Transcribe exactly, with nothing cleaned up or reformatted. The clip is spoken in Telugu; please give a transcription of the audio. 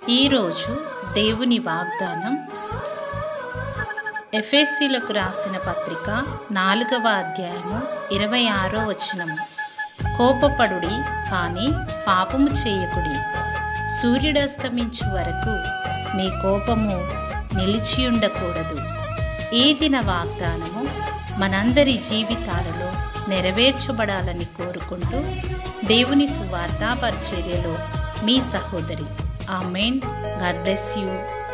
ఈరోజు దేవుని వాగ్దానం ఎఫెసీయులకు రాసిన పత్రిక నాలుగవ అధ్యాయము ఇరవై ఆరో వచనము. కోపపడుడి కానీ పాపము చేయకుడి, సూర్యుడస్తమించు వరకు మీ కోపము నిలిచియుండకూడదు. ఈ దిన వాగ్దానము మనందరి జీవితాలలో నెరవేర్చబడాలని కోరుకుంటూ దేవుని సువార్తా పరిచర్యలో మీ సహోదరి. ఆమెన్. God bless you.